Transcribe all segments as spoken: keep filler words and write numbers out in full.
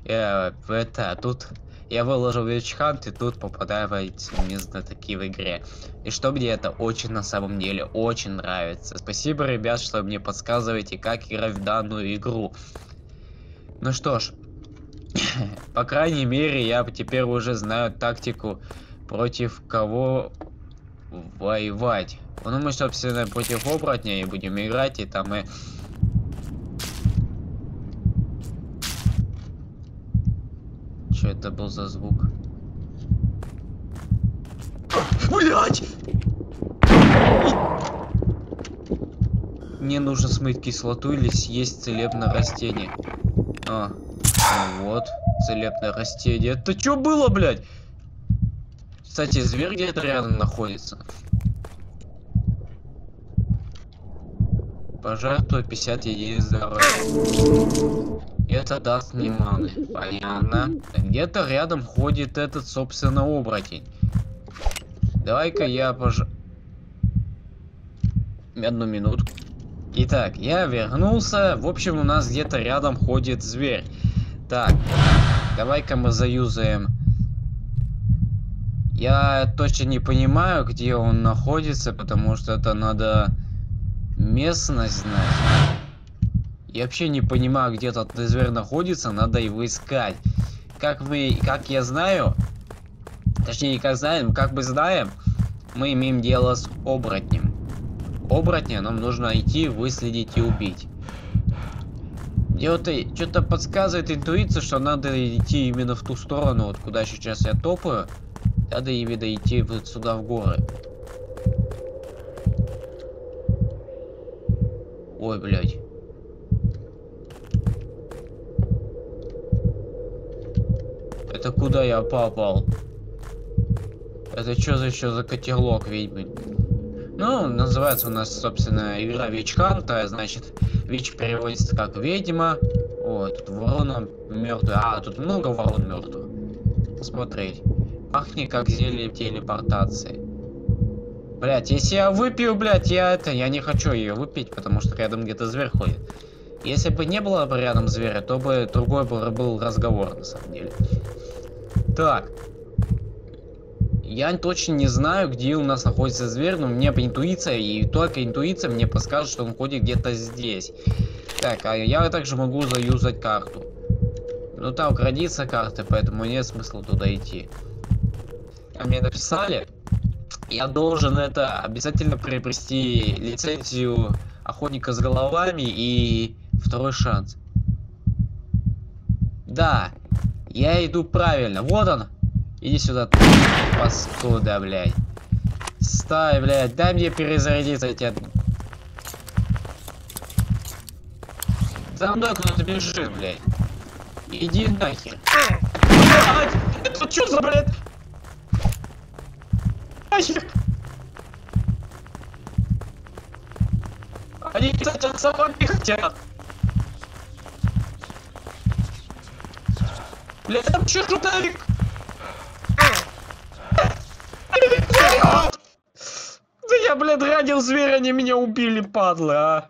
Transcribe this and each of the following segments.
э, это, тут я выложил Witch Hunt, и тут попадаются именно такие в игре. И что мне это очень на самом деле очень нравится. Спасибо, ребят, что мне подсказываете, как играть в данную игру. Ну что ж, по крайней мере, я теперь уже знаю тактику, против кого воевать. Ну, мы, собственно, против оборотней будем играть, и там мы... Что это был за звук? Блять! Мне нужно смыть кислоту или съесть целебное растение. А, ну вот, целебное растение. Это что было, блядь? Кстати, зверь где-то рядом находится. Пожертвуй пятьдесят единиц здоровья. Это даст мне маны. Понятно. Где-то рядом ходит этот, собственно, оборотень. Давай-ка я пож... Одну минутку. Итак, я вернулся. В общем, у нас где-то рядом ходит зверь. Так, давай-ка мы заюзаем. Я точно не понимаю, где он находится, потому что это надо местность знать. Я вообще не понимаю, где этот зверь находится, надо его искать. Как вы, как я знаю, точнее, как знаем, как бы знаем, мы имеем дело с оборотнем. Оборотня нам нужно идти, выследить и убить. Мне вот что-то подсказывает интуиция, что надо идти именно в ту сторону, вот куда сейчас я топаю. Надо именно идти вот сюда, в горы. Ой, блядь. Это куда я попал? Это что за еще за котелок ведьмы? Ну, называется у нас, собственно, игра Witch Hunt, значит, Witch переводится как ведьма. Ой, тут ворона мертвая. А, тут много ворон мертвых. Посмотреть. Пахнет как зелье телепортации. Блять, если я выпью, блять, я это, я не хочу ее выпить, потому что рядом где-то зверь ходит. Если бы не было бы рядом зверя, то бы другой бы был разговор, на самом деле. Так. Я точно не знаю, где у нас находится зверь, но мне по интуиция, и только интуиция мне подскажет, что он ходит где-то здесь. Так, а я также могу заюзать карту. Ну там граница карты, поэтому нет смысла туда идти. А мне написали, я должен это обязательно приобрести лицензию охотника с головами и второй шанс. Да, я иду правильно. Вот он. Иди сюда, паскуда, блядь. Стой, блядь, дай мне перезарядиться, тебя. За мной кто-то бежит, блядь. Иди нахер. Блядь, это что за, блядь? Нахер. Они, кстати, за мной не хотят. Блядь, там что, жутовик? Да я, блядь, ранил зверя, они меня убили, падлы, а.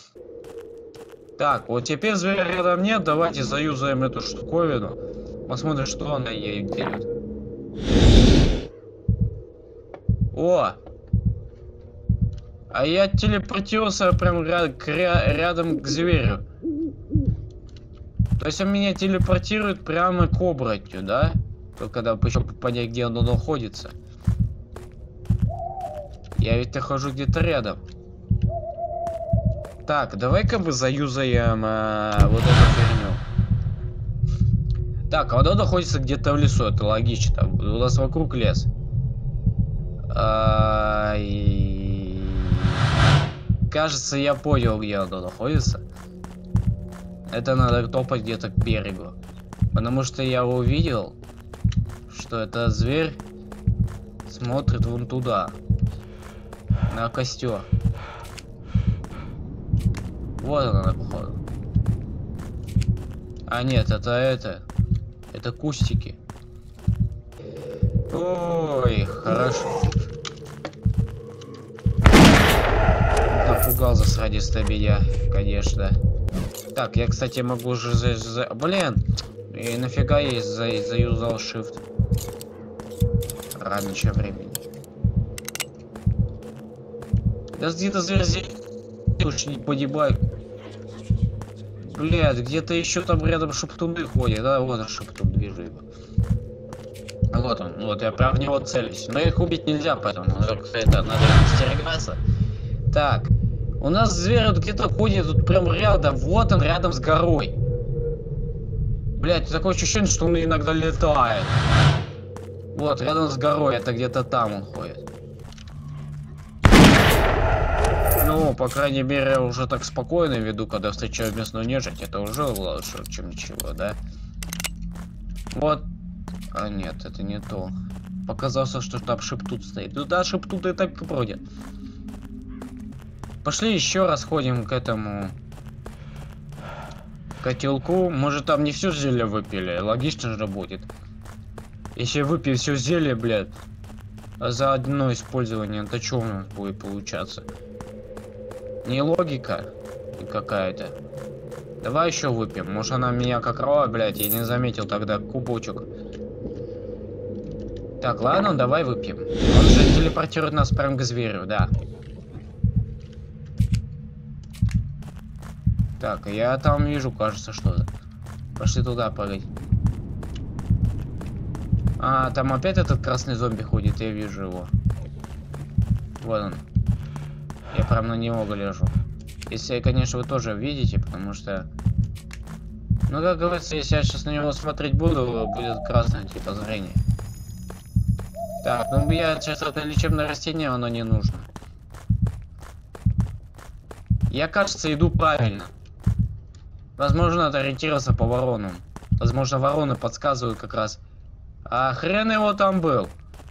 Так, вот теперь зверя рядом нет, давайте заюзаем эту штуковину. Посмотрим, что она ей делает. О! А я телепортировался прям ря к ря рядом к зверю. То есть он меня телепортирует прямо к оборотню, да? Только когда еще понять, где он находится. Я ведь нахожу где-то рядом. Так, давай-ка мы заюзаем а, вот эту фигню. Так, а вода находится где-то в лесу, это логично. У нас вокруг лес. А, и... Кажется, я понял, где оно находится. Это надо топать где-то к берегу. Потому что я увидел, что этот зверь смотрит вон туда. На костер. Вот она, походу. А нет, это это. Это кустики. Ой, хорошо. Напугал засранец на меня, конечно. Так, я, кстати, могу же... Блин, И нафига я за заюзал shift раньше времени. Да где-то зверь уж не погибай. Блядь, где-то еще там рядом шептуны ходят, да? Вот он шептун, вижу его. Вот он, вот я прям в него целюсь. Но их убить нельзя, поэтому это надо остерегаться. Так, у нас зверь вот где-то ходит тут прям рядом, вот он рядом с горой. Блядь, такое ощущение, что он иногда летает. Вот, рядом с горой, это где-то там он ходит. Ну, по крайней мере, я уже так спокойно веду, когда встречаю местную нежить. Это уже лучше, чем ничего, да? Вот. А нет, это не то. Показалось, что там шептут стоит. Ну да, шептут и так бродят. Пошли еще раз ходим к этому котелку. Может, там не все зелье выпили? Логично же будет. Если выпить все зелье, блядь, за одно использование, то что у нас будет получаться? Не логика какая-то. Давай еще выпьем. Может, она меня как рова, блядь, я не заметил тогда кубочек. Так, ладно, давай выпьем. Он же телепортирует нас прям к зверю, да. Так, я там вижу, кажется, что-то. Пошли туда, погоди. А, там опять этот красный зомби ходит, я вижу его. Вот он. Я прям на него гляжу. Если, конечно, вы тоже видите, потому что... Ну, как говорится, если я сейчас на него смотреть буду, будет красное типа зрение. Так, ну я сейчас это лечебное растение, оно не нужно. Я, кажется, иду правильно. Возможно, надо ориентироваться по воронам. Возможно, вороны подсказывают как раз. А хрен его там был.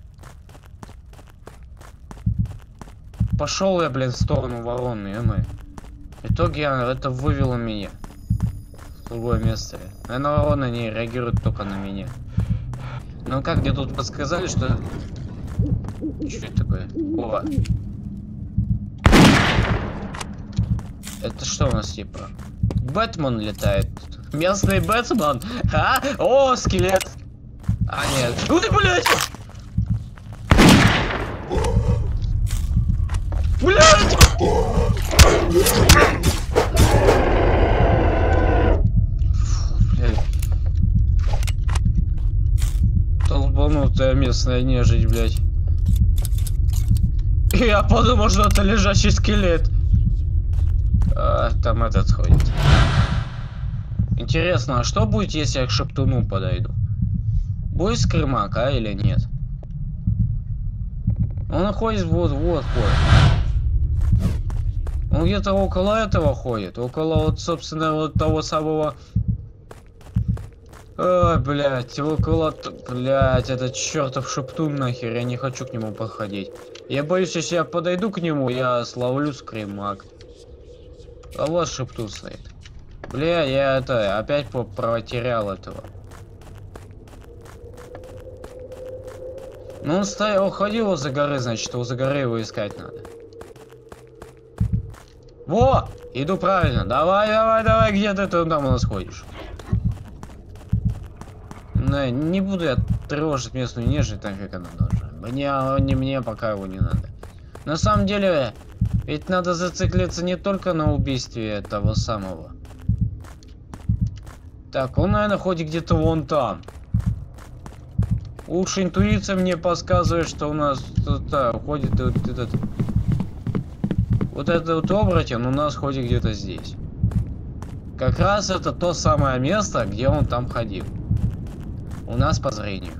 Пошел я, блин, в сторону вороны, ё-моё. В итоге это вывело меня в другое место. Наверное, вороны не реагируют только на меня. Ну как мне тут подсказали, что... Что это такое? О! Это что у нас типа? Бэтмен летает. Местный Бэтмен? А? О, скелет! А, нет. Ой, блядь! Блядь! Толбанутая местная нежить, блядь. Я подумал, что это лежащий скелет. А, там этот ходит. Интересно, а что будет, если я к шептуну подойду? Будет скримак, а или нет? Он ходит вот-вот ходит. Он где-то около этого ходит. Около вот, собственно, вот того самого... Ой, блядь, около... Блядь, этот чертов шептун нахер. Я не хочу к нему подходить. Я боюсь, если я подойду к нему, я словлю скримак. А вот шептун стоит. Бля, я это опять потерял этого. Ну он стоял, ходил возле горы, значит, возле горы его искать надо. Во! Иду правильно. Давай, давай, давай, где ты там у нас ходишь? Не, не буду я тревожить местную нежить, так как она должна. Мне, не мне, пока его не надо. На самом деле, ведь надо зациклиться не только на убийстве того самого. Так, он, наверное, ходит где-то вон там. Уж интуиция мне подсказывает, что у нас тут а, ходит вот этот... Вот этот вот оборотень у нас ходит где-то здесь. Как раз это то самое место, где он там ходил. У нас по зрению.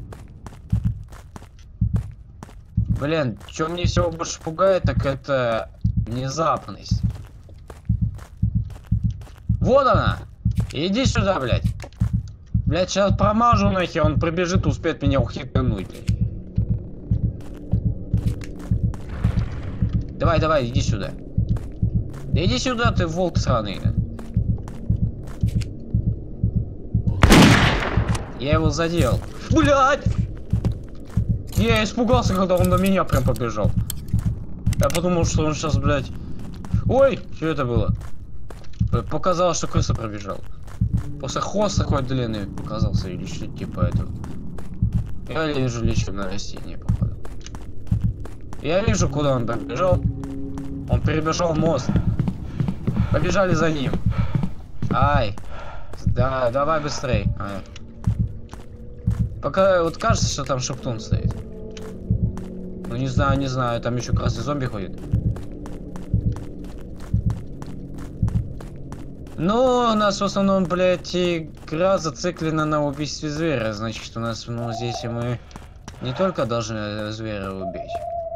Блин, что мне всего больше пугает, так это внезапность. Вот она! Иди сюда, блядь. Блядь, сейчас промажу нахер, он прибежит, успеет меня ухитнуть, блядь. Давай, давай, иди сюда. Да иди сюда, ты волк сраный. Я его задел. Блядь! Я испугался, когда он на меня прям побежал. Я подумал, что он сейчас, блядь... Ой, что это было? Показалось, что крыса пробежала. Просто хвост такой длинный показался или что-то типа этого. Я вижу лечебное растение, походу. Я вижу, куда он побежал. Он перебежал мост. Побежали за ним. Ай. Да, давай быстрей. Ай. Пока вот кажется, что там шептун стоит. Ну не знаю, не знаю, там еще красный зомби ходит. Ну, у нас в основном, блядь, игра зациклена на убийстве зверя. Значит, у нас, ну, здесь мы не только должны зверя убить.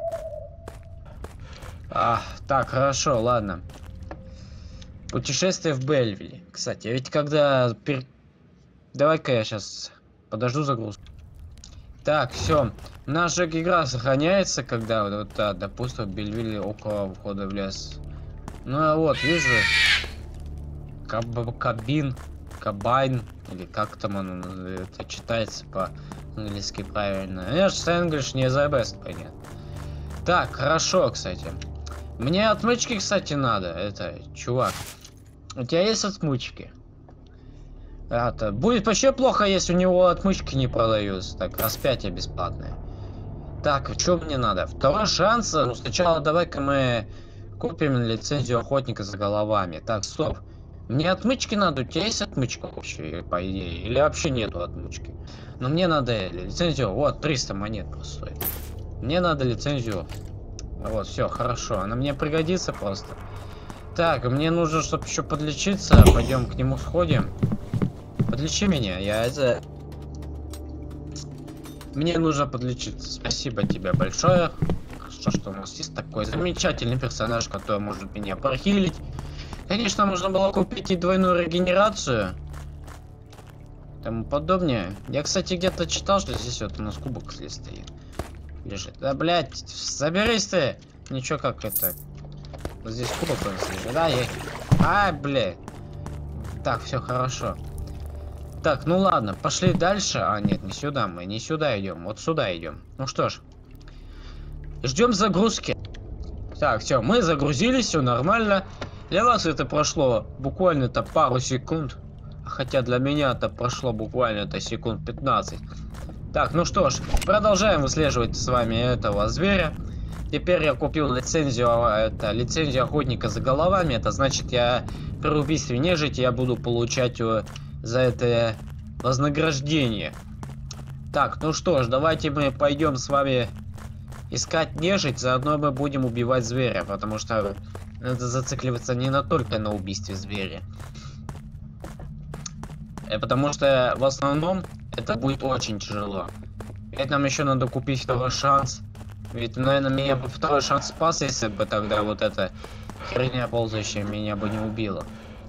А, так, хорошо, ладно. Путешествие в Бельвиле. Кстати, ведь когда... Пер... Давай-ка я сейчас подожду загрузку. Так, все. Наша игра сохраняется, когда вот, вот да, допустим, в Бельвиле около входа в лес. Ну, а вот, вижу... Каб... Кабин... Кабайн... Или как там оно это читается по-английски правильно. Я же English не the best, понятно. Так, хорошо, кстати. Мне отмычки, кстати, надо. Это, чувак. У тебя есть отмычки? Это будет вообще плохо, если у него отмычки не продаются. Так, распятие бесплатное. Так, что мне надо? Второй шанс. Ну, сначала давай-ка мы купим лицензию охотника за головами. Так, стоп. Мне отмычки надо. У тебя есть отмычка вообще, по идее? Или вообще нету отмычки? Но мне надо лицензию. Вот, триста монет просто стоит. Мне надо лицензию. Вот, все, хорошо. Она мне пригодится просто. Так, мне нужно, чтобы еще подлечиться. Пойдем к нему сходим. Подлечи меня, я это... Мне нужно подлечиться. Спасибо тебе большое. Хорошо, что у нас есть такой замечательный персонаж, который может меня прохилить. Конечно, можно было купить и двойную регенерацию. Тому подобное. Я, кстати, где-то читал, что здесь вот у нас кубок стоит. Лежит. Да, блядь, заберись ты. Ничего, как это... Здесь кубок у нас лежит. Да, я... А, блядь. Так, все хорошо. Так, ну ладно, пошли дальше. А, нет, не сюда, мы не сюда идем. Вот сюда идем. Ну что ж. Ждем загрузки. Так, все, мы загрузились, все нормально. Для вас это прошло буквально-то пару секунд. Хотя для меня это прошло буквально-то секунд пятнадцать. Так, ну что ж, продолжаем выслеживать с вами этого зверя. Теперь я купил лицензию, это лицензию охотника за головами. Это значит, я при убийстве нежити я буду получать за это вознаграждение. Так, ну что ж, давайте мы пойдем с вами искать нежить, заодно мы будем убивать зверя, потому что надо зацикливаться не на только на убийстве зверя. Потому что в основном это будет очень тяжело. Ведь нам еще надо купить второй шанс. Ведь, наверное, меня бы второй шанс спас, если бы тогда вот эта херня ползающая меня бы не убила.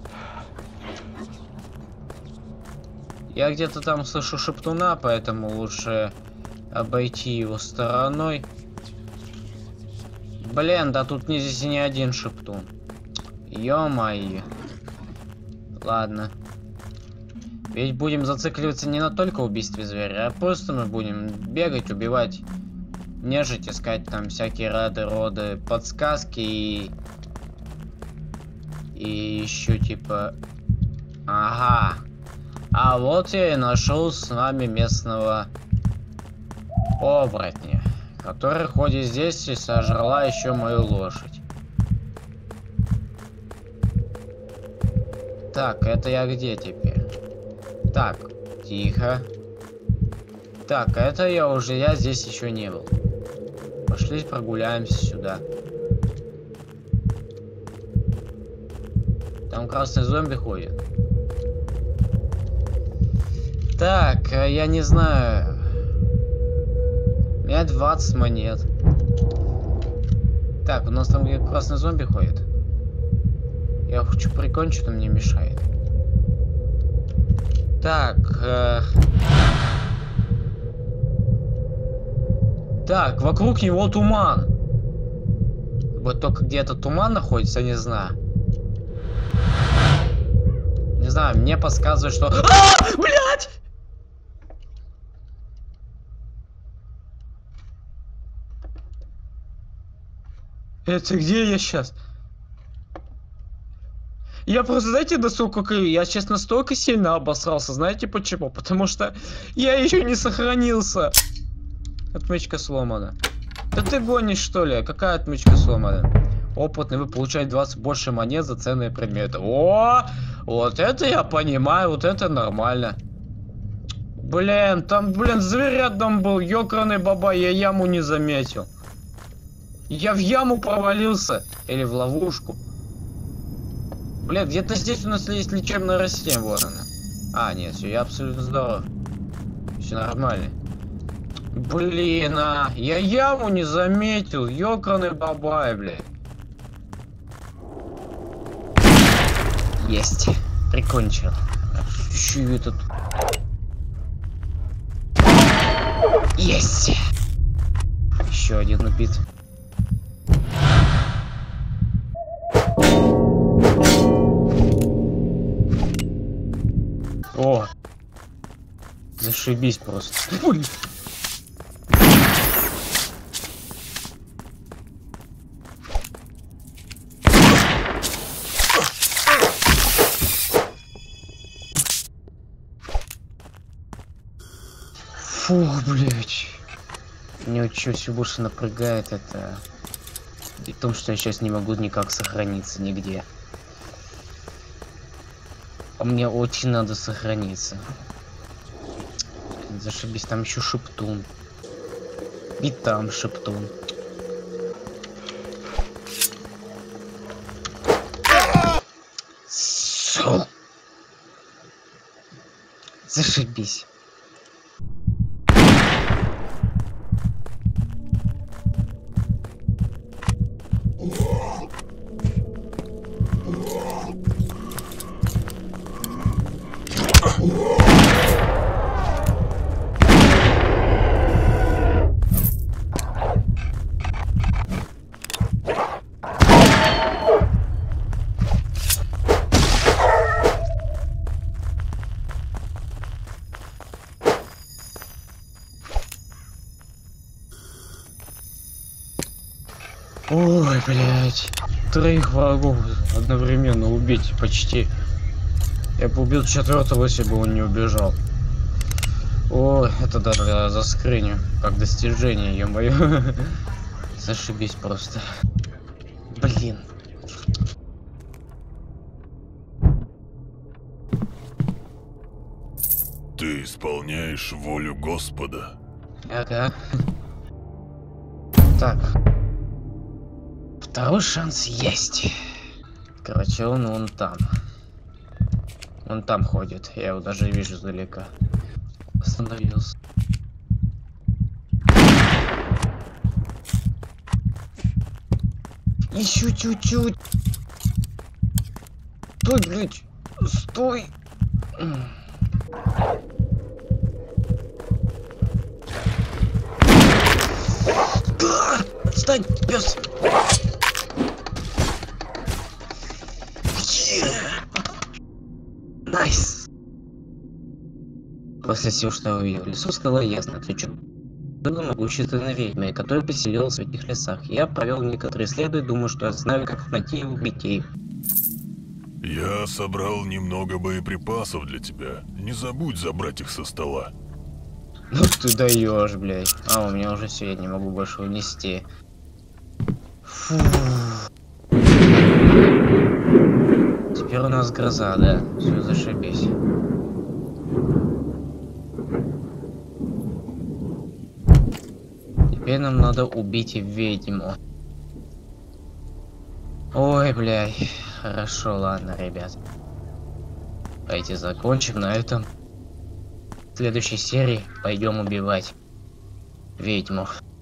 Я где-то там слышу шептуна, поэтому лучше обойти его стороной. Блин, да тут не здесь не один шептун. Ё-моё. Ладно. Ведь будем зацикливаться не на только убийстве зверя, а просто мы будем бегать, убивать нежить, искать там всякие рады, роды, подсказки и... И еще типа... Ага. А вот я и нашел с вами местного оборотня, который ходит здесь и сожрала еще мою лошадь. Так, это я где теперь? Так, тихо. Так, это я уже, я здесь еще не был. Пошли прогуляемся сюда. Там красный зомби ходит. Так, я не знаю. У меня двадцать монет. Так, у нас там красный зомби ходит. Я хочу прикончить, он мне мешает. Так. Э... Так, вокруг него туман. Вот только где этот туман находится, не знаю. Не знаю, мне подсказывает, что... А, блядь! Это где я сейчас? Я просто, знаете, насколько я сейчас настолько сильно обосрался, знаете почему? Потому что я еще не сохранился. Отмычка сломана. Да ты гонишь, что ли? Какая отмычка сломана? Опытный, вы получаете двадцать больше монет за ценные предметы. О, вот это я понимаю, вот это нормально. Блин, там, блин, зверь рядом был, ёканый бабай, я яму не заметил. Я в яму провалился. Или в ловушку. Блин, где-то здесь у нас есть лечебное растение, вот оно. А, нет, все, я абсолютно здоров. Все нормально. Блин, а, я яму не заметил, ёканый бабай, блядь. Есть. Прикончил. Еще и этот. Есть. Еще один убит. О! Зашибись просто. Ой. Фу, блять. Мне вот что все больше напрягает, это и в том, что я сейчас не могу никак сохраниться нигде. А мне очень надо сохраниться. Зашибись, там еще шептун. И там шептун. Су. Зашибись. Ой, блядь. Троих врагов одновременно убить почти. Я бы убил четвертого, если бы он не убежал. О, это да, да, за скрыню. Как достижение, ё-моё. Зашибись просто. Блин. Ты исполняешь волю Господа. Ага. Так. Второй шанс есть. Короче, он вон там. Он там ходит. Я его даже вижу издалека. Остановился. Еще чуть-чуть. Стой, блядь. Стой. Да! Встань, пес. Найс. После всего, что я увидел в лесу, стало ясно, отвечу. Было могущественной ведьмой, которая поселилась в этих лесах. Я провел некоторые исследования, думаю, что я знаю, как найти и убить их. Я собрал немного боеприпасов для тебя. Не забудь забрать их со стола. Ну ты даешь, блядь. А, у меня уже все, я не могу больше унести. Фу. Теперь у нас гроза, да? Все, зашибись. Теперь нам надо убить ведьму. Ой, блядь. Хорошо, ладно, ребят. Давайте закончим на этом. В следующей серии пойдем убивать ведьму.